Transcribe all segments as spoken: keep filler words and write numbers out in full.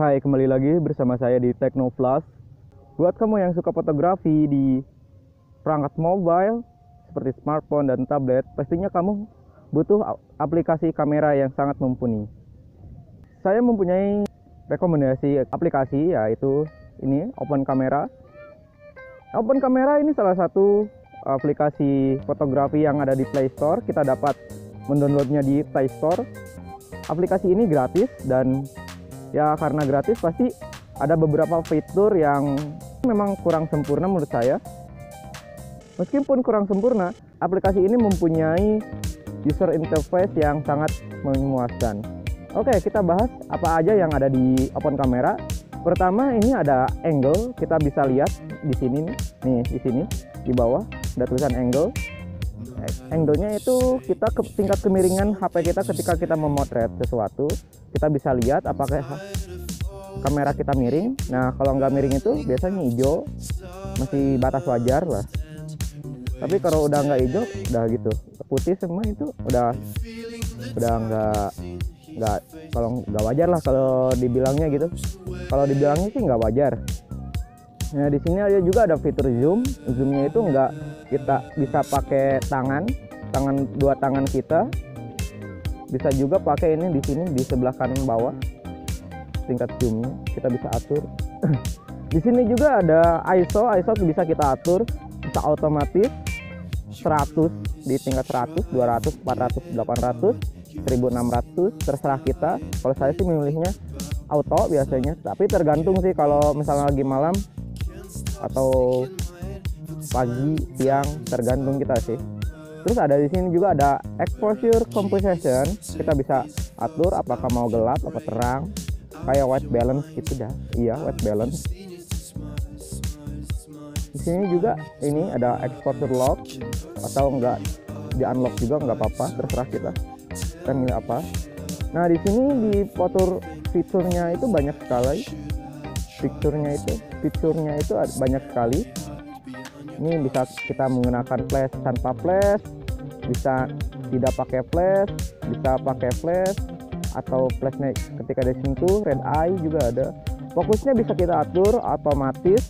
Hai, kembali lagi bersama saya di Teknoflash. Buat kamu yang suka fotografi di perangkat mobile seperti smartphone dan tablet, pastinya kamu butuh aplikasi kamera yang sangat mumpuni. Saya mempunyai rekomendasi aplikasi, yaitu ini Open Camera. Open Camera ini salah satu aplikasi fotografi yang ada di Play Store. Kita dapat mendownloadnya di Play Store. Aplikasi ini gratis dan ya karena gratis pasti ada beberapa fitur yang memang kurang sempurna menurut saya. Meskipun kurang sempurna, aplikasi ini mempunyai user interface yang sangat memuaskan. Oke, kita bahas apa aja yang ada di Open Camera. Pertama, ini ada angle, kita bisa lihat di sini nih, nih di sini di bawah ada tulisan angle. Angle-nya itu kita ke, tingkat kemiringan H P kita ketika kita memotret sesuatu. Kita bisa lihat apakah kamera kita miring. Nah, kalau nggak miring itu biasanya hijau, masih batas wajar lah. Tapi kalau udah nggak hijau, udah gitu putih semua, itu udah udah nggak nggak kalau nggak wajar lah kalau dibilangnya gitu. Kalau dibilangnya sih nggak wajar. Nah, di sini ada juga ada fitur zoom. Zoomnya itu nggak kita bisa pakai tangan, tangan dua tangan kita. Bisa juga pakai ini di sini di sebelah kanan bawah. Tingkat zoomnya kita bisa atur. Di sini juga ada I S O. I S O bisa kita atur, bisa otomatis seratus di tingkat seratus, dua ratus, empat ratus, delapan ratus, seribu enam ratus, terserah kita. Kalau saya sih memilihnya auto biasanya, tapi tergantung sih kalau misalnya lagi malam atau pagi, siang, tergantung kita sih. Terus ada di sini juga ada exposure composition. Kita bisa atur apakah mau gelap apa terang, kayak white balance gitu dah. Iya, white balance. Di sini juga ini ada exposure lock, atau enggak di unlock juga nggak apa-apa, terserah kita. Kita milih apa. Nah, di sini di fitur fiturnya itu banyak sekali. Fiturnya itu, fiturnya itu banyak sekali. Ini bisa kita menggunakan flash tanpa flash, bisa tidak pakai flash, bisa pakai flash, atau flashnya ketika disentuh red eye juga ada. Fokusnya bisa kita atur otomatis,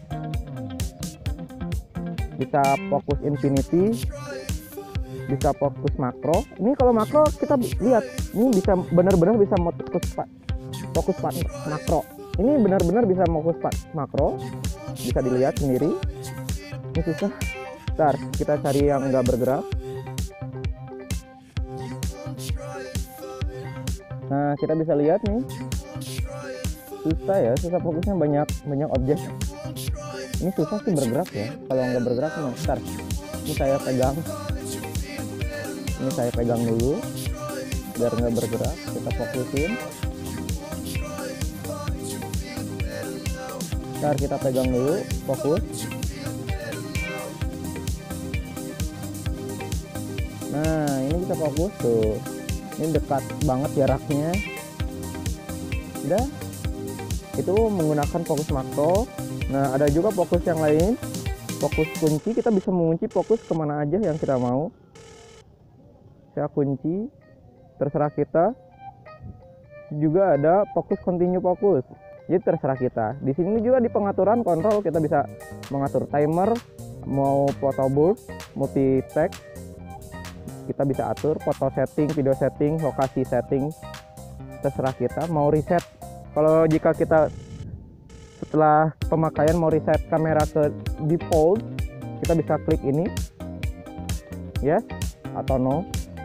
bisa fokus infinity, bisa fokus makro. Ini kalau makro kita lihat, ini bisa benar-benar bisa fokus fokus makro. Ini benar-benar bisa fokus makro, bisa dilihat sendiri. Ini susah. Ntar kita cari yang nggak bergerak. Nah, kita bisa lihat nih. Susah ya, susah fokusnya, banyak banyak objek. Ini susah sih bergerak ya. Kalau nggak bergerak, nah, ntar ini saya pegang. Ini saya pegang dulu biar nggak bergerak. Kita fokusin. Ntar kita pegang dulu, fokus. Nah, ini kita fokus tuh. Ini dekat banget jaraknya. Udah. Itu menggunakan fokus makro. Nah, ada juga fokus yang lain. Fokus kunci, kita bisa mengunci fokus kemana aja yang kita mau. Saya kunci, terserah kita. Juga ada fokus continue fokus. Jadi terserah kita. Di sini juga di pengaturan kontrol kita bisa mengatur timer, mau photo burst, multi text. Kita bisa atur foto setting, video setting, lokasi setting, terserah kita. Mau reset, kalau jika kita setelah pemakaian mau reset kamera ke default, kita bisa klik ini, yes atau no.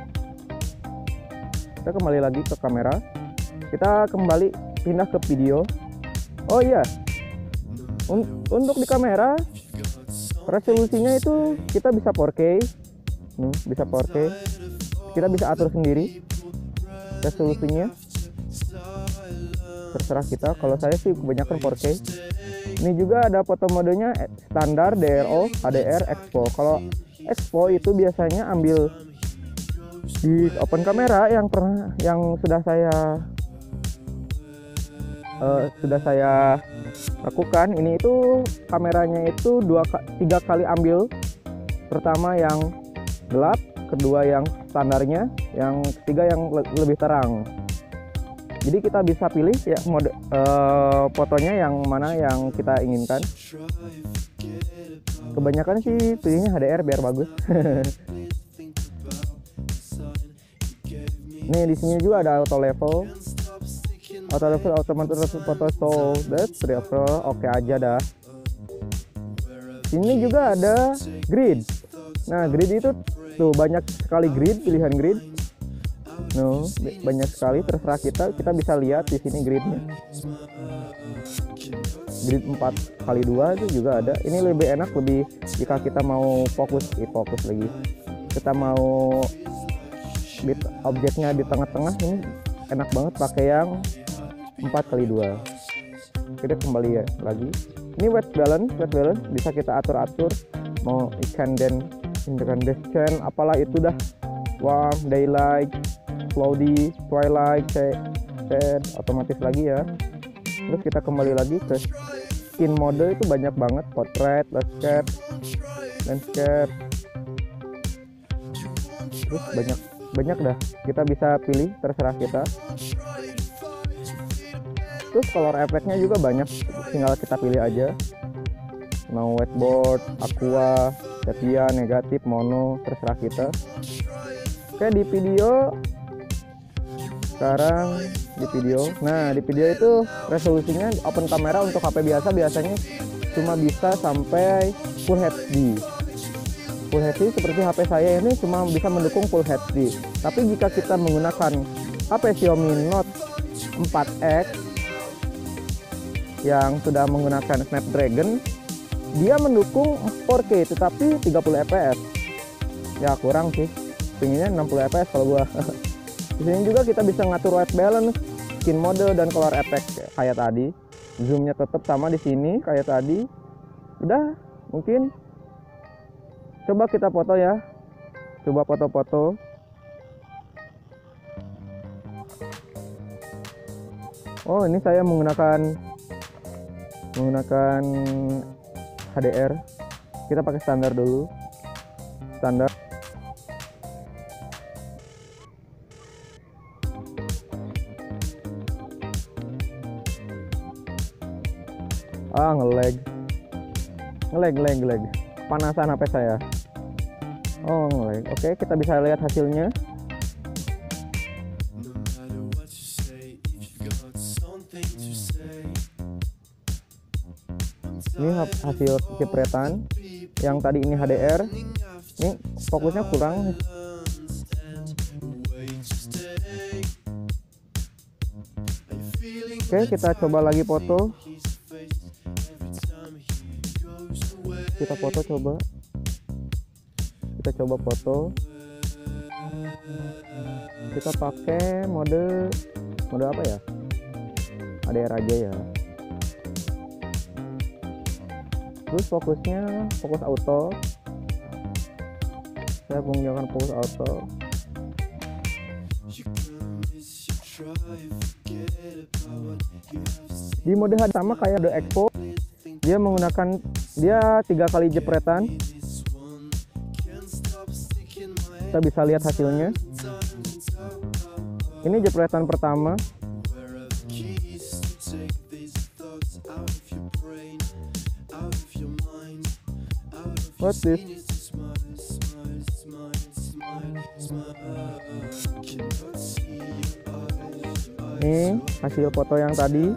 Kita kembali lagi ke kamera, kita kembali pindah ke video. Oh iya, untuk di kamera resolusinya itu kita bisa empat K. Nih, bisa empat K. Kita bisa atur sendiri resolusinya, terserah kita. Kalau saya sih kebanyakan empat K. Ini juga ada foto modenya standar, D R O, H D R, expo. Kalau expo itu biasanya ambil di Open Camera yang pernah yang sudah saya uh, sudah saya lakukan. Ini itu kameranya itu dua tiga kali ambil. Pertama yang gelap, kedua yang standarnya, yang ketiga yang le lebih terang. Jadi kita bisa pilih ya mode uh, fotonya yang mana yang kita inginkan. Kebanyakan sih pilihnya H D R biar bagus. Nih di sini juga ada auto level, auto level, automatic photo show, that's prefer, oke aja dah. Sini juga ada grid. Nah grid itu tuh banyak sekali grid, pilihan grid. No, banyak sekali, terserah kita. Kita bisa lihat di sini gridnya. Grid empat kali dua itu juga ada. Ini lebih enak lebih jika kita mau fokus, eh, fokus lagi. Kita mau di, objeknya di tengah-tengah, ini enak banget pakai yang empat kali dua. Kita kembali ya lagi. Ini white balance, white balance bisa kita atur-atur. Mau ikan dan incandescent, apalah itu dah. Warm, daylight, cloudy, twilight, shade, otomatis lagi ya. Terus kita kembali lagi ke skin mode, itu banyak banget, portrait, landscape, landscape. Terus banyak banyak dah. Kita bisa pilih, terserah kita. Terus color efeknya juga banyak, tinggal kita pilih aja. Mau whiteboard, aqua, sepia, negatif, mono, terserah kita. Oke, di video sekarang di video. Nah, di video itu resolusinya open kamera untuk H P biasa biasanya cuma bisa sampai Full H D. Full H D seperti H P saya ini cuma bisa mendukung Full H D. Tapi jika kita menggunakan H P Xiaomi Note empat X yang sudah menggunakan Snapdragon, dia mendukung empat K tetapi tiga puluh F P S. Ya kurang sih. Pinginnya enam puluh F P S kalau gua. Di sini juga kita bisa ngatur white balance, skin mode, dan color effect kayak tadi. Zoomnya tetap sama di sini kayak tadi. Udah, mungkin coba kita foto ya. Coba foto-foto. Oh, ini saya menggunakan menggunakan H D R. Kita pakai standar dulu. Standar. Ah, ngelag, ngelag, ngelag, ngelag. Panasan H P saya. Oh, ngelag. Oke, kita bisa lihat hasilnya. Ini hasil jepretan. Yang tadi ini H D R. Ini fokusnya kurang. Oke, kita coba lagi foto. Kita foto coba. Kita coba foto. Kita pakai mode mode apa ya? H D R aja ya. Terus fokusnya fokus auto. Saya menggunakan fokus auto. Di mode H D sama kayak The Expo, dia menggunakan dia tiga kali jepretan. Kita bisa lihat hasilnya. Ini jepretan pertama. What's this? Ini hasil foto yang tadi.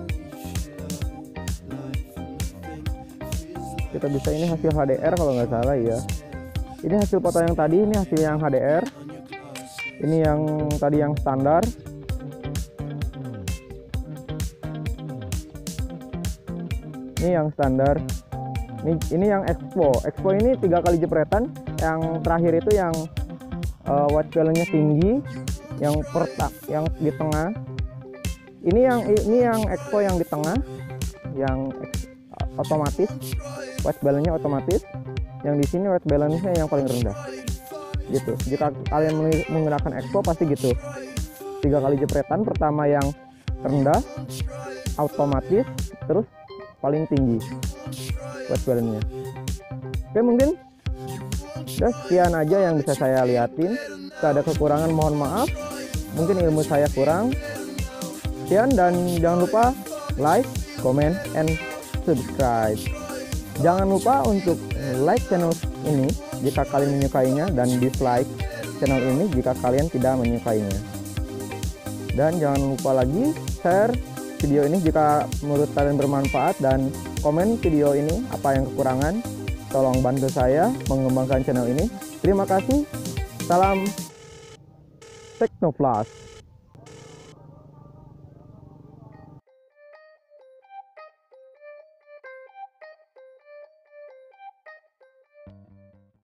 Kita bisa, ini hasil H D R kalau nggak salah ya. Ini hasil foto yang tadi, ini hasil yang H D R. Ini yang tadi yang standar. Ini yang standar. Ini, ini yang Expo. Expo ini tiga kali jepretan. Yang terakhir itu yang uh, white balance-nya tinggi, yang perta, yang di tengah. Ini yang ini yang Expo yang di tengah, yang otomatis. White balance-nya otomatis. Yang di sini white balance-nya yang paling rendah. Gitu. Jika kalian menggunakan Expo pasti gitu. Tiga kali jepretan, pertama yang rendah, otomatis, terus paling tinggi white balance-nya. Oke, mungkin udah sekian aja yang bisa saya liatin. Jika ada kekurangan mohon maaf. Mungkin ilmu saya kurang. Sekian dan jangan lupa like, comment, and subscribe. Jangan lupa untuk like channel ini jika kalian menyukainya dan dislike channel ini jika kalian tidak menyukainya. Dan jangan lupa lagi share video ini jika menurut kalian bermanfaat, dan komen video ini apa yang kekurangan. Tolong bantu saya mengembangkan channel ini. Terima kasih. Salam Teknoflash.